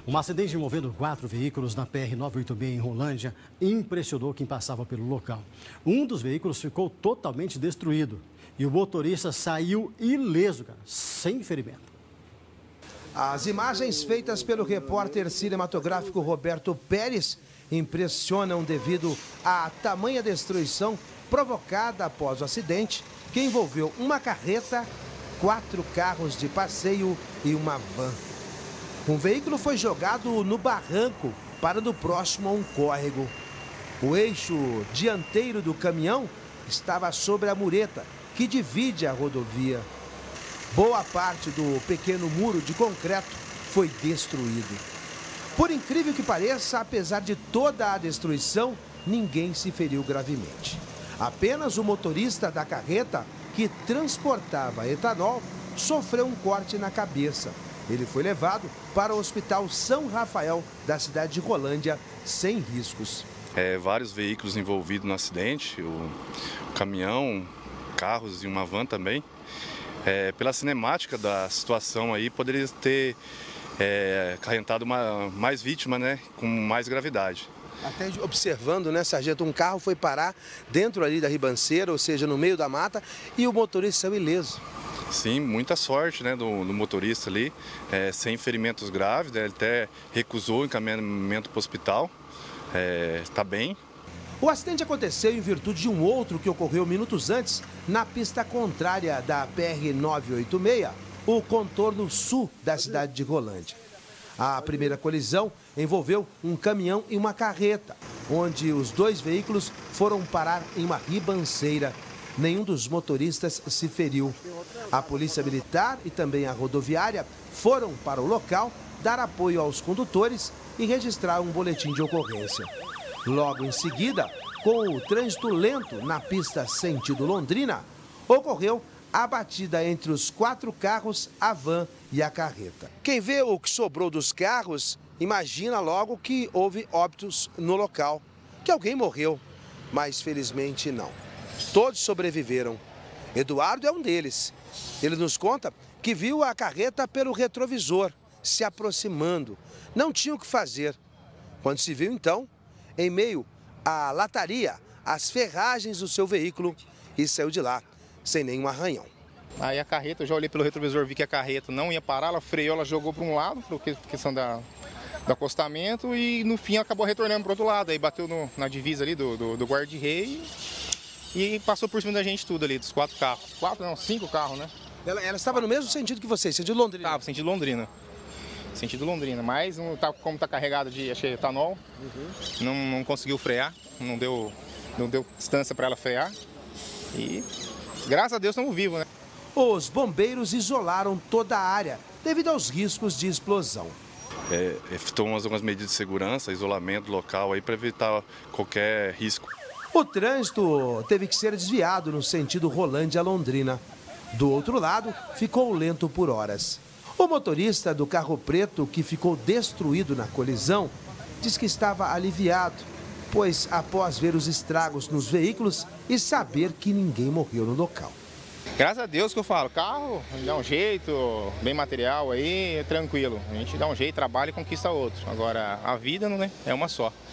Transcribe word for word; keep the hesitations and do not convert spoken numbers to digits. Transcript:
Um acidente envolvendo quatro veículos na P R novecentos e oitenta e seis em Rolândia impressionou quem passava pelo local. Um dos veículos ficou totalmente destruído e o motorista saiu ileso, cara, sem ferimento. As imagens feitas pelo repórter cinematográfico Roberto Pérez impressionam devido à tamanha destruição provocada após o acidente que envolveu uma carreta, quatro carros de passeio e uma van. Um veículo foi jogado no barranco, parando próximo a um córrego. O eixo dianteiro do caminhão estava sobre a mureta que divide a rodovia. Boa parte do pequeno muro de concreto foi destruído. Por incrível que pareça, apesar de toda a destruição, ninguém se feriu gravemente. Apenas o motorista da carreta, que transportava etanol, sofreu um corte na cabeça. Ele foi levado para o Hospital São Rafael da cidade de Rolândia, sem riscos. É, vários veículos envolvidos no acidente, o, o caminhão, carros e uma van também. É, pela cinemática da situação aí, poderia ter é, acarretado uma, mais vítimas, né, com mais gravidade. Até observando, né, sargento, um carro foi parar dentro ali da ribanceira, ou seja, no meio da mata, e o motorista saiu ileso. Sim, muita sorte, né, do, do motorista ali, é, sem ferimentos graves, né, ele até recusou o encaminhamento para o hospital, está é, bem. O acidente aconteceu em virtude de um outro que ocorreu minutos antes, na pista contrária da P R novecentos e oitenta e seis, o contorno sul da cidade de Rolândia. A primeira colisão envolveu um caminhão e uma carreta, onde os dois veículos foram parar em uma ribanceira. Nenhum dos motoristas se feriu. A Polícia Militar e também a rodoviária foram para o local dar apoio aos condutores e registrar um boletim de ocorrência. Logo em seguida, com o trânsito lento na pista sentido Londrina, ocorreu a batida entre os quatro carros, a van e a carreta. Quem vê o que sobrou dos carros, imagina logo que houve óbitos no local, que alguém morreu, mas felizmente não. Todos sobreviveram. Eduardo é um deles. Ele nos conta que viu a carreta pelo retrovisor, se aproximando. Não tinha o que fazer. Quando se viu, então, em meio à lataria, as ferragens do seu veículo, e saiu de lá sem nenhum arranhão. Aí a carreta, eu já olhei pelo retrovisor, vi que a carreta não ia parar, ela freou, ela jogou para um lado, por questão da, do acostamento, e no fim acabou retornando para o outro lado. Aí bateu no, na divisa ali do, do, do guarda-rei e passou por cima da gente tudo ali, dos quatro carros. Quatro, não, cinco carros, né? Ela, ela estava no mesmo sentido que vocês, sentido Londrina? Estava, sentido Londrina. Sentido Londrina, mas não tá, como está carregado de achei, etanol, uhum. não, não conseguiu frear, não deu, não deu distância para ela frear. E graças a Deus estamos vivos, né? Os bombeiros isolaram toda a área devido aos riscos de explosão. É, tomamos algumas medidas de segurança, isolamento local aí para evitar qualquer risco. O trânsito teve que ser desviado no sentido Rolândia-Londrina. Do outro lado, ficou lento por horas. O motorista do carro preto, que ficou destruído na colisão, diz que estava aliviado, pois após ver os estragos nos veículos e saber que ninguém morreu no local. Graças a Deus que eu falo, carro, dá um jeito, bem material aí, é tranquilo. A gente dá um jeito, trabalha e conquista outro. Agora, a vida não é, é uma só.